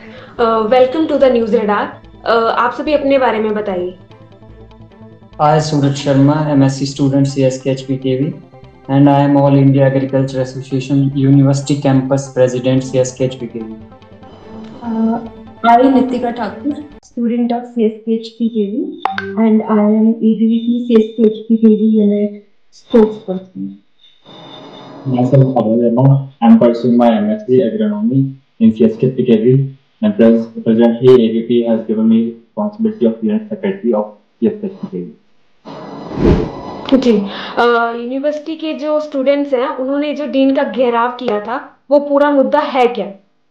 Welcome to the news radar. आप सभी अपने बारे में बताइए। I, Suraj Sharma, MSc student CSKHPKV, and I am All India Agriculture Association University Campus President CSKHPKV. I, Nitika Thakur, student of CSKHPKV, and I am ABVP CSKHPKV unit spokesperson. Myself, Abhay Verma. I am pursuing my MSc Agronomy in CSKPKV, and presently AVP has given me responsibility of unit secretary of CSKPKV. जी, university के जो students हैं उन्होंने जो dean का घेराव किया था वो पूरा मुद्दा है क्या?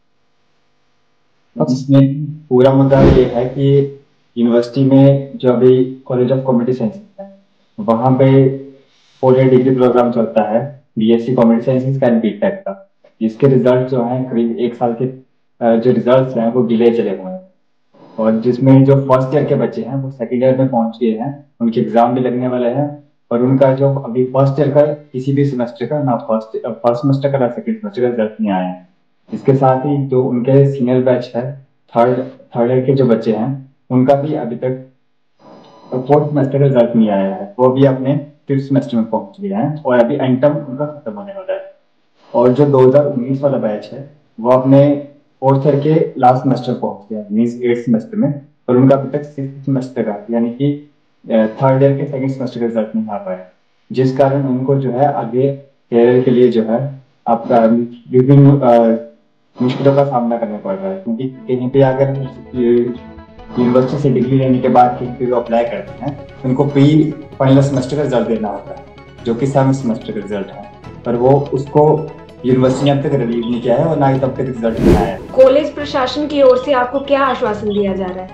जिसमें पूरा मुद्दा ये है कि यूनिवर्सिटी में जो अभी कॉलेज ऑफ कम्युनिटी साइंस है वहाँ पे 4 डिग्री प्रोग्राम चलता है बीएससी कम्युनिटी साइंस का बीटेक का, जिसके रिजल्ट जो हैं करीब 1 साल के जो रिजल्ट्स हैं वो डिले चले हुए हैं, और जिसमें जो फर्स्ट ईयर के बच्चे हैं वो सेकेंड ईयर में पहुंच गए हैं, उनके एग्जाम भी लगने वाले हैं, और उनका जो अभी फर्स्ट ईयर का किसी भी सेमेस्टर का ना फर्स्ट सेमेस्टर का ना सेकेंड सेमेस्टर का रिजल्ट नहीं आया है। इसके साथ ही जो उनके सीनियर बैच है थर्ड ईयर के जो बच्चे हैं उनका भी अभी तक फोर्थ सेमेस्टर का रिजल्ट नहीं आया है, वो भी अपने फिफ्थ सेमेस्टर में पहुंच गए हैं और अभी एंड टर्म उनका खत्म होने वाला है। और जो 2019 वाला बैच है वो अपने फोर्थ ईयर के लास्ट सेमेस्टर पहुंच गया मीन्स 8th सेमेस्टर में, और उनका अभी तक 6th सेमेस्टर का यानी कि थर्ड ईयर के सेकेंड सेमेस्टर का रिजल्ट नहीं आ पाया, जिस कारण उनको जो है आगे कैरियर के लिए जो है आपका विभिन्न मुश्किलों का सामना करना पड़ रहा है, क्योंकि कहीं पे अगर यूनिवर्सिटी से डिग्री लेने के बाद कहीं पे अप्लाई करते हैं तो उनको प्री फाइनल सेमेस्टर का रिजल्ट देना होता है जो कि 7th सेमेस्टर का रिजल्ट है, पर वो उसको यूनिवर्सिटी ने अब तक रिलीज नहीं किया है और ना ही तब तक रिजल्ट नहीं आया है। कॉलेज प्रशासन की ओर से आपको क्या आश्वासन दिया जा रहा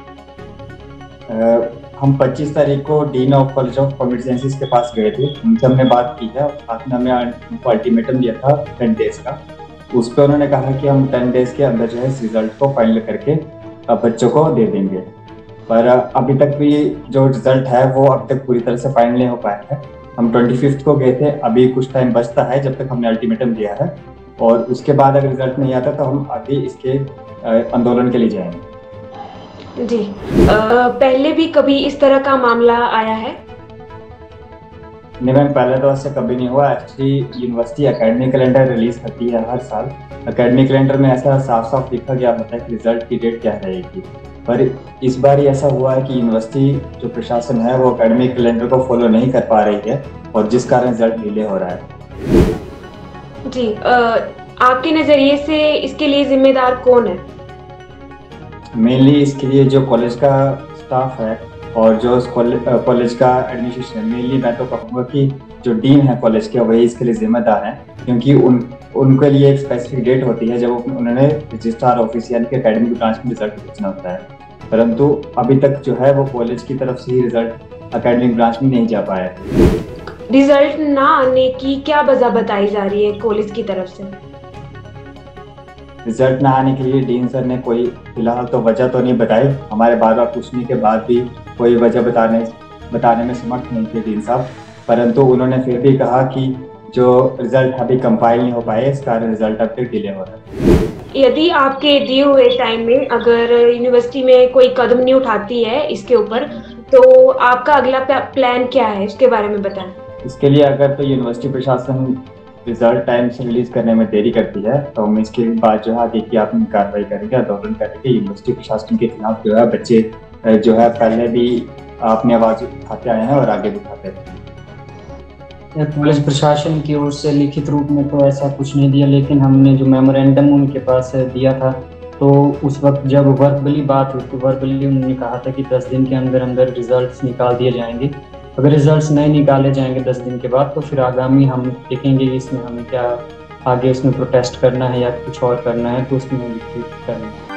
है? हम 25 तारीख को dean of college of community sciences के पास गए थे, उनसे हमने बात की है और साथ में हमें उनको अल्टीमेटम दिया था 10 डेज का। उस पर उन्होंने कहा कि हम 10 डेज के अंदर जो है इस रिजल्ट को फाइनल करके बच्चों को दे देंगे, पर अभी तक भी जो रिजल्ट है वो अभी तक पूरी तरह से फाइनल नहीं हो पाया है। हम 25 को गए थे, अभी कुछ टाइम बचता है जब तक हमने अल्टीमेटम दिया है, और उसके बाद अगर रिजल्ट नहीं आता तो हम आगे इसके आंदोलन के लिए जाएंगे। जी, पहले भी कभी इस तरह का मामला आया है? नहीं मैम, पहले तो ऐसे कभी नहीं हुआ। Actually university academic calendar release करती है हर साल, एकेडमिक कैलेंडर में ऐसा साफ साफ लिखा गया होता है कि रिजल्ट की डेट क्या रहेगी, पर इस बार ही ऐसा हुआ है कि यूनिवर्सिटी जो प्रशासन है वो एकेडमिक कैलेंडर को फॉलो नहीं कर पा रही है और जिस कारण रिजल्ट डिले हो रहा है। जी, आपके नजरिए से इसके लिए जिम्मेदार कौन है? मेनली इसके लिए जो कॉलेज का स्टाफ है और जो कॉलेज का एडमिनिस्ट्रेशन है, मेनली मैं तो कहूँगा कि जो डीन है कॉलेज के वही इसके लिए जिम्मेदार हैं, क्योंकि उनके लिए एक स्पेसिफिक डेट होती है जब उन्होंने रजिस्ट्रार ऑफिस यानी कि एकेडमिक ब्रांच में रिजल्ट भेजना होता है, परंतु अभी तक जो है वो कॉलेज की तरफ से ही रिजल्ट एकेडमिक ब्रांच में नहीं जा पाया है। रिजल्ट ना आने की क्या वजह बताई जा रही है कॉलेज की तरफ से? रिजल्ट ना आने के लिए डीन सर ने कोई फिलहाल तो वजह तो नहीं बताई, हमारे बार बार पूछने के बाद भी कोई वजह बताने में समर्थ नहीं थे डीन साहब, परंतु उन्होंने फिर भी कहा कि जो रिजल्ट अभी कंपाइल नहीं हो पाए इस कारण रिजल्ट अब तक डिले हो रहा है। यदि आपके दिए हुए टाइम में अगर यूनिवर्सिटी में कोई कदम नहीं उठाती है इसके ऊपर, तो आपका अगला प्लान क्या है, उसके बारे में बताएं। इसके लिए अगर तो यूनिवर्सिटी प्रशासन रिजल्ट टाइम से रिलीज करने में देरी करती है तो हम इसके बाद जो है आगे की अपनी कार्रवाई करेंगे, आंदोलन करेंगे। यूनिवर्सिटी प्रशासन के खिलाफ जो है बच्चे जो है पहले भी अपनी आवाज उठाते आए हैं और आगे भी उठाते हैं। कॉलेज प्रशासन की ओर से लिखित रूप में तो ऐसा कुछ नहीं दिया, लेकिन हमने जो मेमोरेंडम उनके पास दिया था तो उस वक्त जब वर्बली बात हुई तो वर्बली उन्होंने कहा था कि 10 दिन के अंदर अंदर रिजल्ट्स निकाल दिए जाएंगे। अगर रिजल्ट्स नहीं निकाले जाएंगे 10 दिन के बाद तो फिर आगामी हम देखेंगे इसमें हमें क्या आगे उसमें प्रोटेस्ट करना है या कुछ और करना है, तो उसमें करना है।